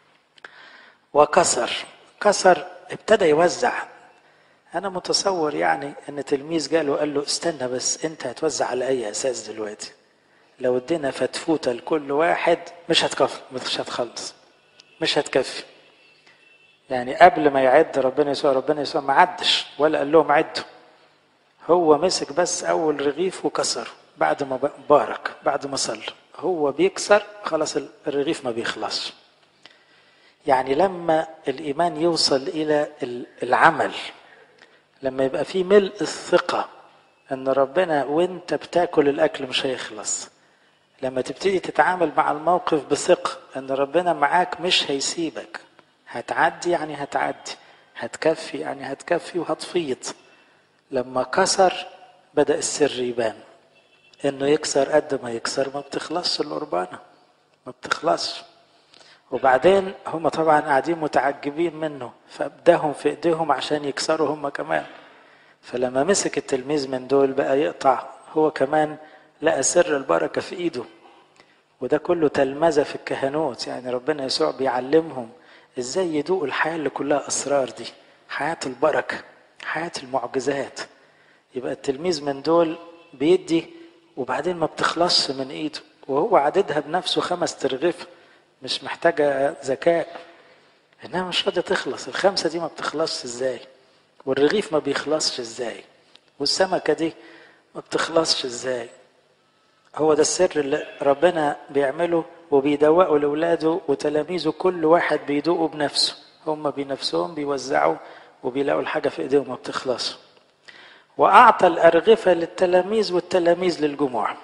وكسر، كسر ابتدى يوزع. انا متصور يعني ان تلميذ جاله قال له استنى بس، انت هتوزع على اي اساس دلوقتي؟ لو ادينا فتفوتة لكل واحد مش هتكفي، مش هتخلص، مش هتكفي. يعني قبل ما يعد ربنا يسوع، ربنا يسوع ما عدش ولا قال لهم عدوا، هو مسك بس اول رغيف وكسر بعد ما بارك، بعد ما صلى. هو بيكسر خلاص الرغيف ما بيخلص. يعني لما الايمان يوصل الى العمل، لما يبقى فيه ملء الثقة ان ربنا وانت بتاكل الاكل مش هيخلص، لما تبتدي تتعامل مع الموقف بثقة ان ربنا معاك مش هيسيبك، هتعدي يعني هتعدي، هتكفي يعني هتكفي وهتفيض. لما كسر بدأ السر يبان، انه يكسر قد ما يكسر ما بتخلصش القربانة، ما بتخلصش. وبعدين هم طبعا قاعدين متعجبين منه، فابداهم في ايديهم عشان يكسروا هم كمان. فلما مسك التلميذ من دول بقى يقطع هو كمان، لقى سر البركة في ايده. وده كله تلمذة في الكهنوت، يعني ربنا يسوع بيعلمهم ازاي يدوقوا الحياة اللي كلها اسرار دي، حياة البركة، حياة المعجزات. يبقى التلميذ من دول بيدي وبعدين ما بتخلصش من ايده، وهو عددها بنفسه خمس ترغيف، مش محتاجة ذكاء، انها مش راضية تخلص. الخمسة دي ما بتخلصش ازاي؟ والرغيف ما بيخلصش ازاي؟ والسمكة دي ما بتخلصش ازاي؟ هو ده السر اللي ربنا بيعمله وبيدوقه لأولاده وتلاميذه، كل واحد بيدوقه بنفسه، هم بنفسهم بيوزعوا وبيلاقوا الحاجة في ايديهم ما بتخلص. وأعطى الأرغفة للتلاميذ والتلاميذ للجموع.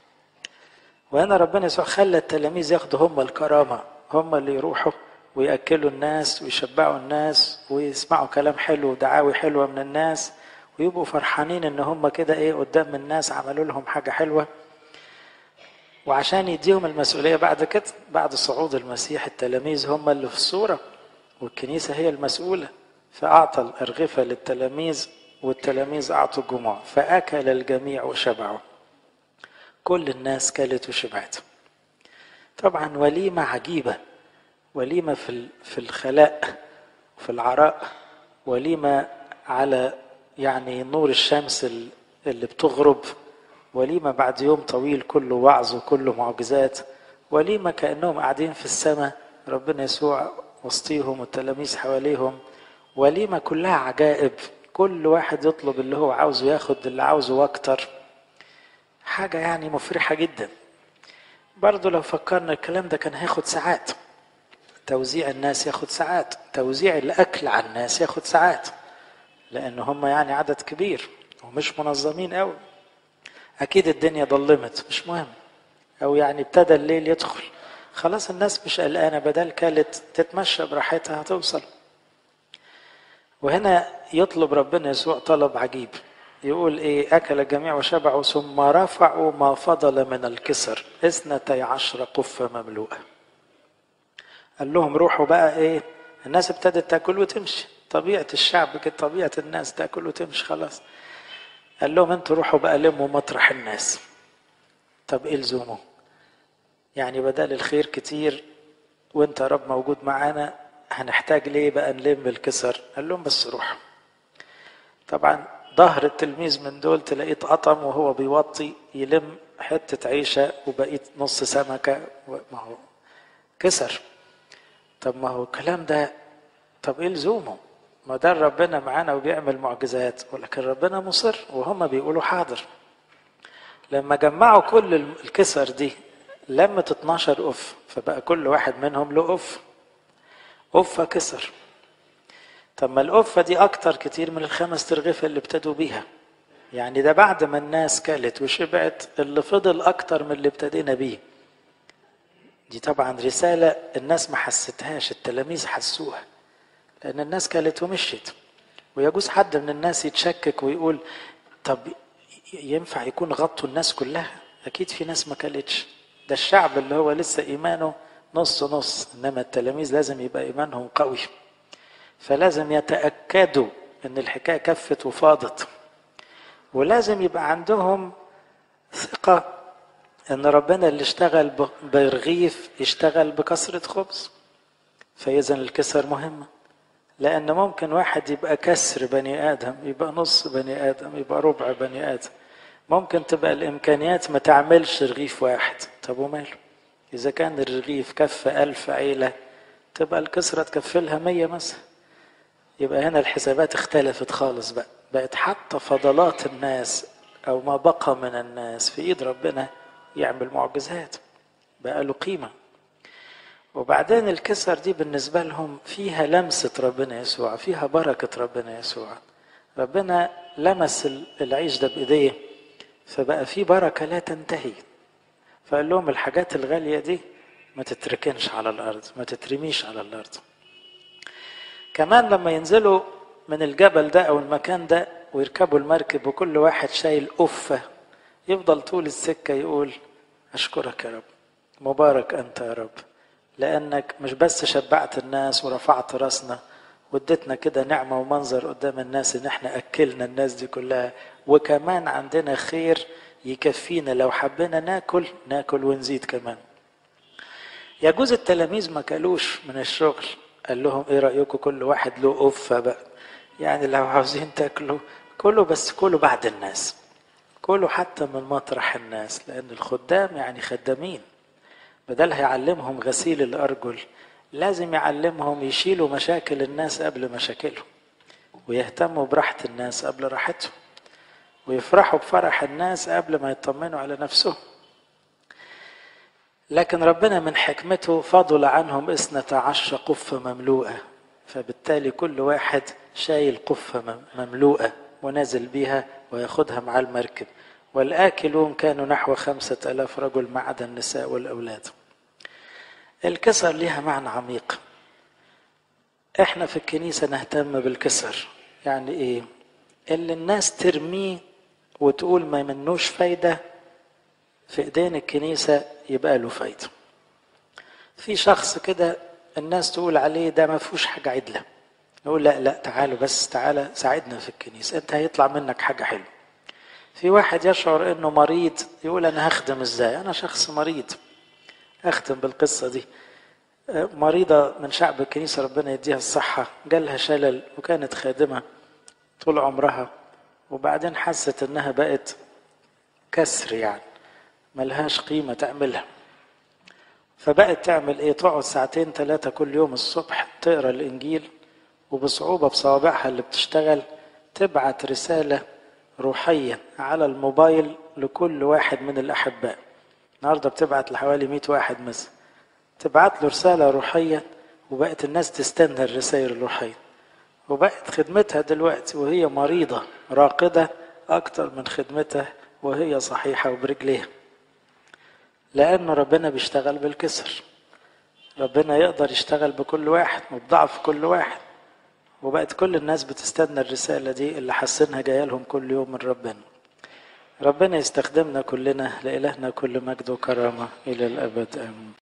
وهنا ربنا يسوع خلى التلاميذ ياخدوا هم الكرامة، هم اللي يروحوا ويأكلوا الناس ويشبعوا الناس ويسمعوا كلام حلو ودعاوي حلوة من الناس، ويبقوا فرحانين ان هم كده ايه قدام الناس عملوا لهم حاجة حلوة. وعشان يديهم المسؤولية بعد كده، بعد صعود المسيح التلاميذ هم اللي في الصورة والكنيسة هي المسؤولة. فأعطى الأرغفة للتلاميذ والتلاميذ أعطوا الجموع، فأكل الجميع وشبعوا. كل الناس كلت وشبعت. طبعا وليمة عجيبة، وليمة في في الخلاء وفي العراء، وليمة على يعني نور الشمس اللي بتغرب، وليمة بعد يوم طويل كله وعظ وكله معجزات، وليمة كأنهم قاعدين في السماء ربنا يسوع وسطيهم والتلاميذ حواليهم، وليمة كلها عجائب، كل واحد يطلب اللي هو عاوزه ياخد اللي عاوزه واكتر. حاجة يعني مفرحة جدا. برضو لو فكرنا الكلام ده كان هياخد ساعات، توزيع الناس ياخد ساعات، توزيع الأكل على الناس ياخد ساعات، لأن هم يعني عدد كبير ومش منظمين قوي. أكيد الدنيا ضلمت، مش مهم، أو يعني ابتدى الليل يدخل، خلاص الناس مش قلقانة، بدل كانت تتمشى براحتها هتوصل. وهنا يطلب ربنا يسوع طلب عجيب، يقول ايه؟ أكل الجميع وشبعوا ثم رفعوا ما فضل من الكسر اثنتي عشر قفة مملوءة. قال لهم روحوا بقى ايه، الناس ابتدت تاكل وتمشي، طبيعة الشعب كده، طبيعة الناس تاكل وتمشي خلاص. قال لهم انتوا روحوا بقى لموا مطرح الناس. طب ايه لزومه؟ يعني بدل الخير كتير وانت يا رب موجود معانا، هنحتاج ليه بقى نلم الكسر؟ قال لهم بس روحوا. طبعا ظهر التلميذ من دول تلاقيه اتقطم وهو بيوطي يلم حتة عيشة وبقيت نص سمكة، ما هو كسر. طب ما هو الكلام ده، طب ايه لزومه؟ ما ده ربنا معانا وبيعمل معجزات، ولكن ربنا مصر وهم بيقولوا حاضر. لما جمعوا كل الكسر دي لمت اتناشر قف، فبقى كل واحد منهم له قف، قفة كسر. طب ما القفة دي اكتر كتير من الخمس ترغيفة اللي ابتدوا بيها، يعني ده بعد ما الناس كلت وشبعت اللي فضل اكتر من اللي ابتدينا بيه. دي طبعا رسالة الناس ما حستهاش، التلاميذ حسوها، لان الناس كلت ومشيت. ويجوز حد من الناس يتشكك ويقول طب ينفع يكون غطوا الناس كلها؟ اكيد في ناس ما كلتش، ده الشعب اللي هو لسه ايمانه نص نص، انما التلاميذ لازم يبقى ايمانهم قوي، فلازم يتأكدوا ان الحكاية كفت وفاضت، ولازم يبقى عندهم ثقة ان ربنا اللي اشتغل برغيف يشتغل بكسرة خبز. فاذا الكسر مهمة، لان ممكن واحد يبقى كسر بني ادم، يبقى نص بني ادم، يبقى ربع بني ادم، ممكن تبقى الامكانيات ما تعملش رغيف واحد. طب وماله؟ اذا كان الرغيف كف الف عيلة تبقى الكسرة تكفلها مية مثلا. يبقى هنا الحسابات اختلفت خالص بقى، بقت حتى فضلات الناس او ما بقى من الناس في ايد ربنا يعمل معجزات، بقى له قيمة. وبعدين الكسر دي بالنسبة لهم فيها لمسة ربنا يسوع، فيها بركة ربنا يسوع، ربنا لمس العيش ده بإيديه فبقى فيه بركة لا تنتهي. فقال لهم الحاجات الغالية دي ما تتركنش على الأرض، ما تترميش على الأرض. كمان لما ينزلوا من الجبل ده أو المكان ده ويركبوا المركب وكل واحد شايل أفة، يفضل طول السكة يقول أشكرك يا رب، مبارك أنت يا رب، لأنك مش بس شبعت الناس ورفعت راسنا وادتنا كده نعمة ومنظر قدام الناس ان احنا اكلنا الناس دي كلها، وكمان عندنا خير يكفينا لو حبينا ناكل ناكل ونزيد كمان. يجوز التلاميذ ما كلوش من الشغل، قال لهم ايه رأيكم كل واحد له قفة بقى، يعني لو عاوزين تاكلوا كلوا، بس كلوا بعد الناس، كلوا حتى من مطرح الناس، لان الخدام يعني خدامين، بدل هيعلمهم غسيل الأرجل لازم يعلمهم يشيلوا مشاكل الناس قبل مشاكلهم، ويهتموا براحة الناس قبل راحتهم، ويفرحوا بفرح الناس قبل ما يطمنوا على نفسهم. لكن ربنا من حكمته فضل عنهم اثنتا عشر قفة مملوءة، فبالتالي كل واحد شايل قفة مملوءة ونازل بيها وياخدها مع المركب. والآكلون كانوا نحو خمسة ألاف رجل ما عدا النساء والأولاد. الكسر لها معنى عميق، احنا في الكنيسة نهتم بالكسر. يعني ايه؟ اللي الناس ترميه وتقول ما منوش فايدة، في ايدين الكنيسة يبقى له فايدة. في شخص كده الناس تقول عليه ده ما فيهوش حاجة عدلة، نقول لا لا تعالوا بس، تعالى ساعدنا في الكنيسة انت هيطلع منك حاجة حلوة. في واحد يشعر انه مريض يقول انا هخدم ازاي، انا شخص مريض اختم بالقصة دي. مريضة من شعب الكنيسة ربنا يديها الصحة، جالها شلل وكانت خادمة طول عمرها، وبعدين حست انها بقت كسر، يعني ملهاش قيمة تعملها، فبقت تعمل ايه؟ تقعد ساعتين ثلاثة كل يوم الصبح تقرا الانجيل، وبصعوبة بصوابعها اللي بتشتغل تبعت رسالة روحية على الموبايل لكل واحد من الأحباء. النهاردة بتبعت لحوالي مئة واحد مثلا، تبعت له رسالة روحية، وبقت الناس تستنى الرسائل الروحية. وبقت خدمتها دلوقتي وهي مريضة راقدة أكتر من خدمتها وهي صحيحة وبرجليها، لأن ربنا بيشتغل بالكسر. ربنا يقدر يشتغل بكل واحد وبضعف كل واحد، وبقت كل الناس بتستنى الرسالة دي اللي حاسينها جاية لهم كل يوم من ربنا. ربنا يستخدمنا كلنا، لإلهنا كل مجد وكرامة إلى الأبد آمين.